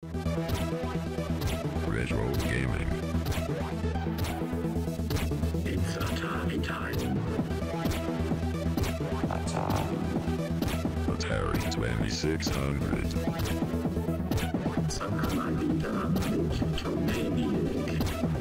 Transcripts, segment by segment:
Retro gaming. It's Atari time. Atari 2600. Zocker mal wieder mit Tomaniac.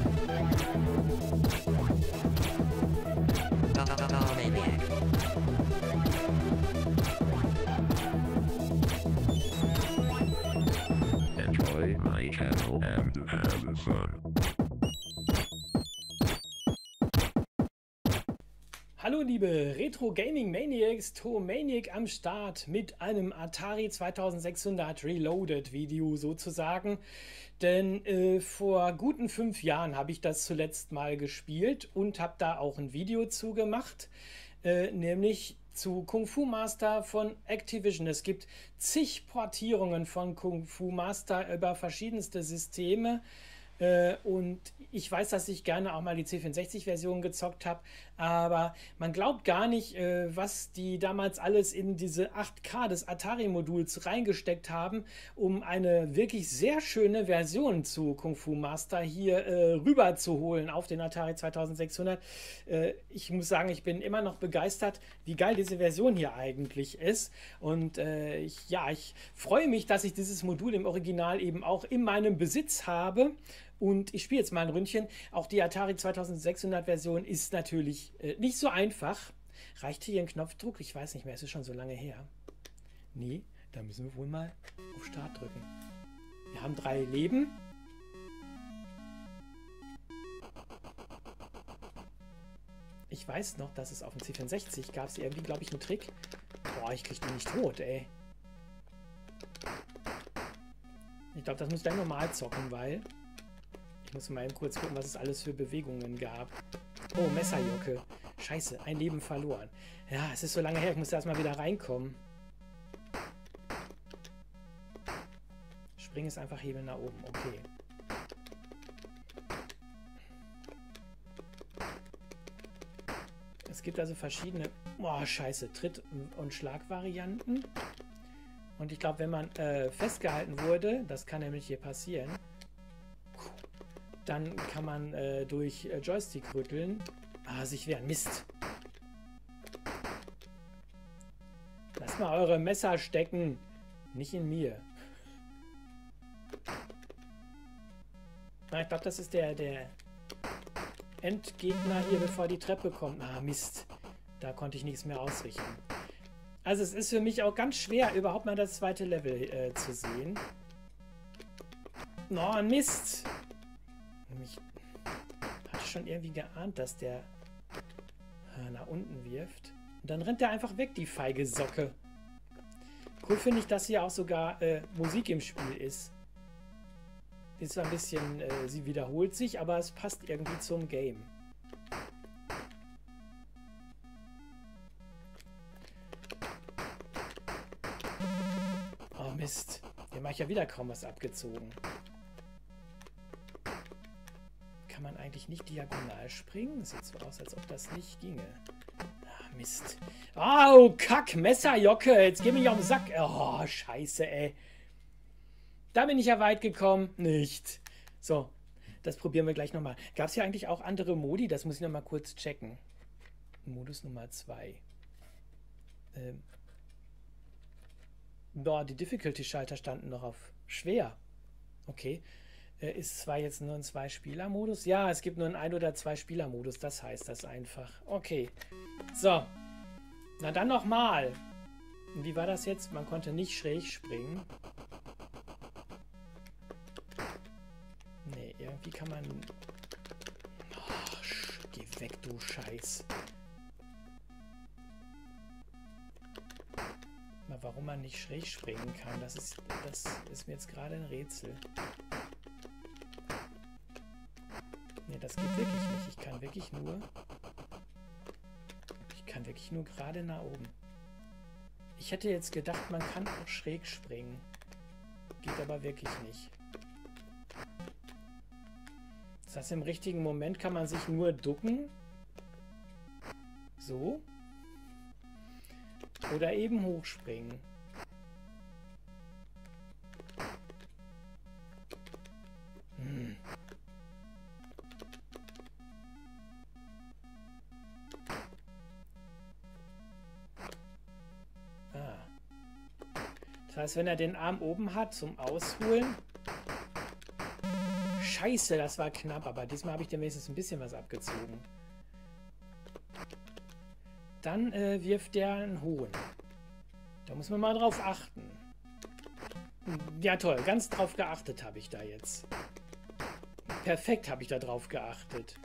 Enjoy my channel and have fun. Hallo liebe Retro Gaming Maniacs, Tomaniac am Start mit einem Atari 2600 Reloaded Video sozusagen. Denn vor guten 5 Jahren habe ich das zuletzt mal gespielt und habe da auch ein Video zu gemacht, nämlich zu Kung Fu Master von Activision. Es gibt zig Portierungen von Kung Fu Master über verschiedenste Systeme. Und ich weiß, dass ich gerne auch mal die C64-Version gezockt habe, aber man glaubt gar nicht, was die damals alles in diese 8K des Atari-Moduls reingesteckt haben, um eine wirklich sehr schöne Version zu Kung Fu Master hier rüber zu holen auf den Atari 2600. Ich muss sagen, ich bin immer noch begeistert, wie geil diese Version hier eigentlich ist. Und ich freue mich, dass ich dieses Modul im Original eben auch in meinem Besitz habe. Und ich spiele jetzt mal ein Ründchen. Auch die Atari 2600 Version ist natürlich nicht so einfach. Reicht hier ein Knopfdruck? Ich weiß nicht mehr, es ist schon so lange her. Nee, da müssen wir wohl mal auf Start drücken. Wir haben 3 Leben. Ich weiß noch, dass es auf dem C64 gab es irgendwie, glaube ich, einen Trick. Boah, ich krieg die nicht tot, ey. Ich glaube, das muss ich dann normal zocken, weil... Ich muss mal eben kurz gucken, was es alles für Bewegungen gab. Oh, Messerjocke. Scheiße, ein Leben verloren. Ja, es ist so lange her, ich muss erstmal wieder reinkommen. Spring ist einfach Hebel nach oben, okay. Es gibt also verschiedene, boah, scheiße, Tritt- und Schlagvarianten. Und ich glaube, wenn man festgehalten wurde, das kann nämlich hier passieren, dann kann man durch Joystick rütteln. Sich wehren. Mist. Lasst mal eure Messer stecken. Nicht in mir. Na, ich glaube, das ist der Endgegner hier, bevor die Treppe kommt. Mist. Da konnte ich nichts mehr ausrichten. Also es ist für mich auch ganz schwer, überhaupt mal das zweite Level zu sehen. Oh, Mist. Ich hatte schon irgendwie geahnt, dass der nach unten wirft. Und dann rennt er einfach weg, die feige Socke. Cool finde ich, dass hier auch sogar Musik im Spiel ist. Die ist zwar ein bisschen, sie wiederholt sich, aber es passt irgendwie zum Game. Oh Mist. Hier mache ich ja wieder kaum was abgezogen. Kann man eigentlich nicht diagonal springen? Das sieht so aus, als ob das nicht ginge. Mist. Oh, Kack, Messerjocke. Jetzt geh mich auf den Sack. Oh, scheiße, ey. Da bin ich ja weit gekommen. Nicht. So, das probieren wir gleich nochmal. Gab es hier eigentlich auch andere Modi? Das muss ich nochmal kurz checken. Modus Nummer 2. Die Difficulty-Schalter standen noch auf schwer. Okay. Ist zwar jetzt nur ein 2-Spieler-Modus. Ja, es gibt nur einen 1- oder 2-Spieler-Modus. Das heißt das einfach. Okay. So. Na dann nochmal. Wie war das jetzt? Man konnte nicht schräg springen. Nee, irgendwie kann man... Oh, geh weg, du Scheiß. Mal, warum man nicht schräg springen kann, das ist mir jetzt gerade ein Rätsel. Nee, das geht wirklich nicht. Ich kann wirklich nur gerade nach oben. Ich hätte jetzt gedacht, man kann auch schräg springen. Geht aber wirklich nicht. Das heißt, im richtigen Moment kann man sich nur ducken. So. Oder eben hochspringen. heißt, wenn er den Arm oben hat zum Ausholen... Scheiße, das war knapp, aber diesmal habe ich dem wenigstens ein bisschen was abgezogen. Dann wirft der einen hohen. Da muss man mal drauf achten. Ja toll, ganz drauf geachtet habe ich da jetzt. Perfekt habe ich da drauf geachtet.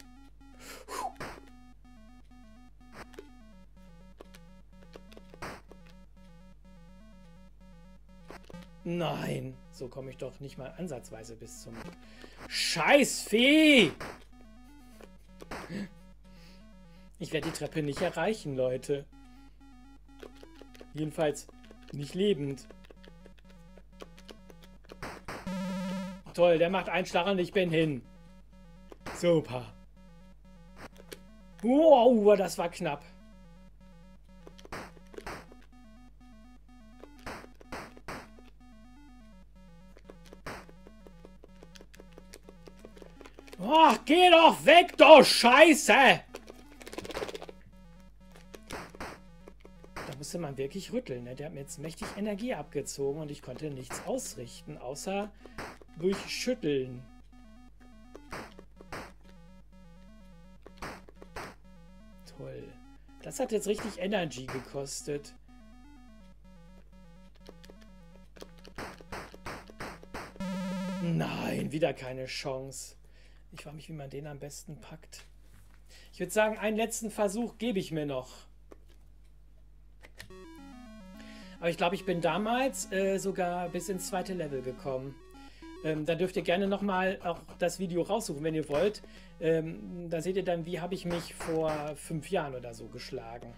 Nein, so komme ich doch nicht mal ansatzweise bis zum Scheißvieh! Ich werde die Treppe nicht erreichen, Leute. Jedenfalls nicht lebend. Toll, der macht einen Schlag und ich bin hin. Super. Wow, das war knapp. Oh, geh doch weg, du Scheiße! Da musste man wirklich rütteln. Ne? Der hat mir jetzt mächtig Energie abgezogen und ich konnte nichts ausrichten, außer durch Schütteln. Toll. Das hat jetzt richtig Energy gekostet. Nein, wieder keine Chance. Ich frage mich, wie man den am besten packt. Ich würde sagen, einen letzten Versuch gebe ich mir noch. Aber ich glaube, ich bin damals sogar bis ins zweite Level gekommen. Da dürft ihr gerne nochmal auch das Video raussuchen, wenn ihr wollt. Da seht ihr dann, wie habe ich mich vor 5 Jahren oder so geschlagen.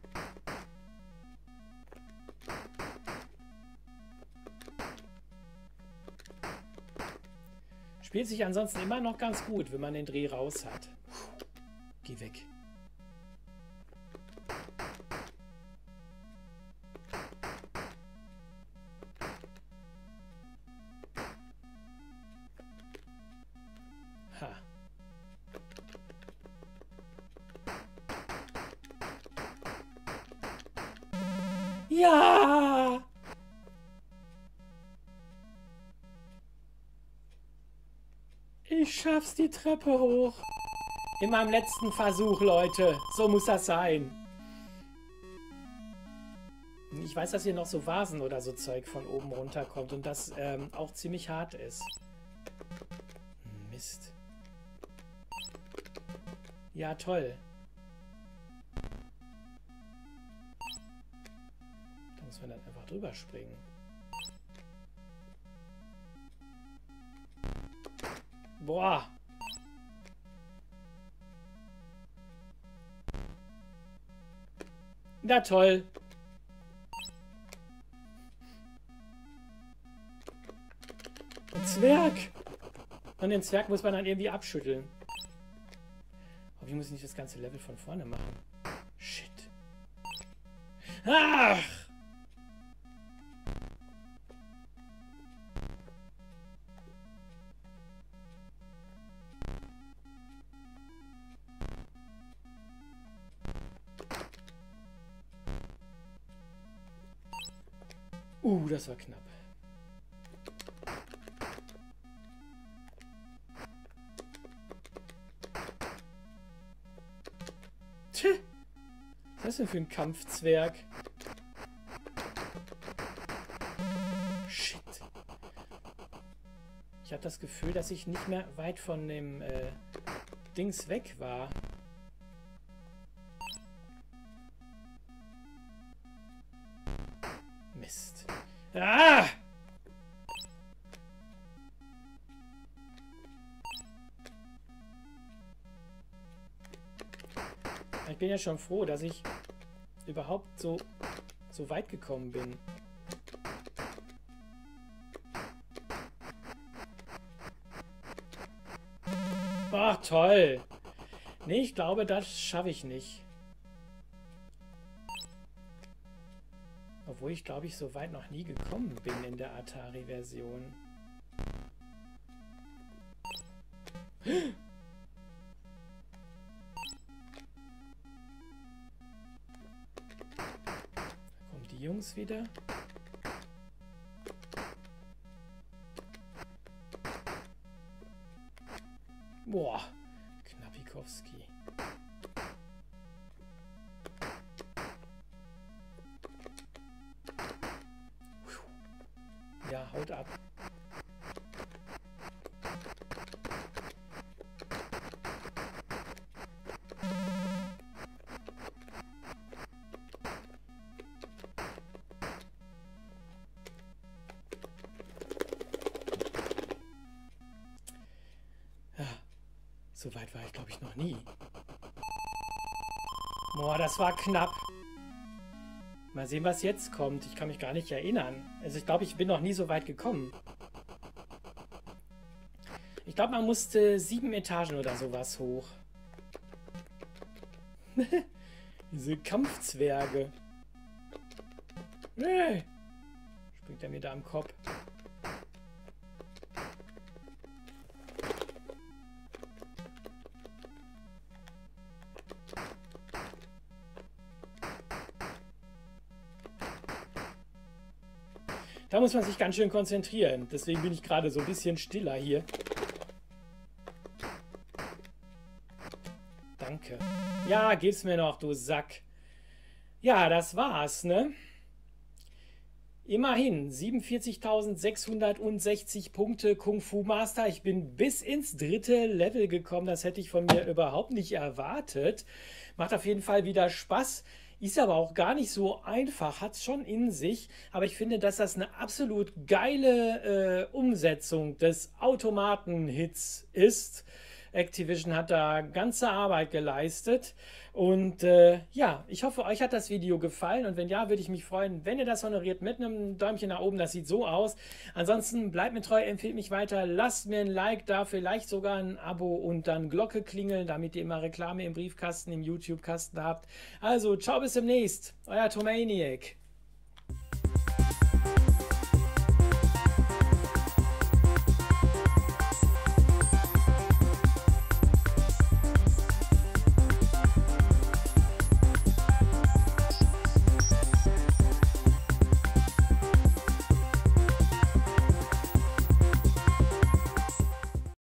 Spielt sich ansonsten immer noch ganz gut, wenn man den Dreh raus hat. Puh, geh weg. Ha. Ja! Ich schaff's die Treppe hoch. In meinem letzten Versuch, Leute. So muss das sein. Ich weiß, dass hier noch so Vasen oder so Zeug von oben runterkommt und das auch ziemlich hart ist. Mist. Ja, toll. Da muss man dann einfach drüber springen. Boah. Na toll. Ein Zwerg. Und den Zwerg muss man dann irgendwie abschütteln. Aber ich muss nicht das ganze Level von vorne machen. Shit. Ach! Das war knapp. Tja, was ist das denn für ein Kampfzwerg? Shit. Ich habe das Gefühl, dass ich nicht mehr weit von dem Dings weg war. Mist. Ah! Ich bin ja schon froh, dass ich überhaupt so weit gekommen bin. Ach, toll. Nee, ich glaube, das schaffe ich nicht. Obwohl ich, glaube ich, so weit noch nie gekommen bin in der Atari-Version. Da kommen die Jungs wieder. Boah, Knappikowski. Ja, haut ab. So weit war ich, glaube ich, noch nie. Boah, das war knapp. Mal sehen, was jetzt kommt. Ich kann mich gar nicht erinnern. Also ich glaube, ich bin noch nie so weit gekommen. Ich glaube, man musste 7 Etagen oder sowas hoch. Diese Kampfzwerge. Nee. Springt er mir da am Kopf. Da muss man sich ganz schön konzentrieren. Deswegen bin ich gerade so ein bisschen stiller hier. Danke. Ja, gib's mir noch, du Sack. Ja, das war's, ne? Immerhin 47.660 Punkte Kung Fu Master. Ich bin bis ins 3. Level gekommen. Das hätte ich von mir überhaupt nicht erwartet. Macht auf jeden Fall wieder Spaß. Ist aber auch gar nicht so einfach, hat es schon in sich, aber ich finde, dass das eine absolut geile Umsetzung des Automaten-Hits ist. Activision hat da ganze Arbeit geleistet und ja, ich hoffe, euch hat das Video gefallen und wenn ja, würde ich mich freuen, wenn ihr das honoriert mit einem Däumchen nach oben, das sieht so aus. Ansonsten bleibt mir treu, empfehlt mich weiter, lasst mir ein Like da, vielleicht sogar ein Abo und dann Glocke klingeln, damit ihr immer Reklame im Briefkasten, im YouTube-Kasten habt. Also, ciao, bis demnächst, euer Tomaniac.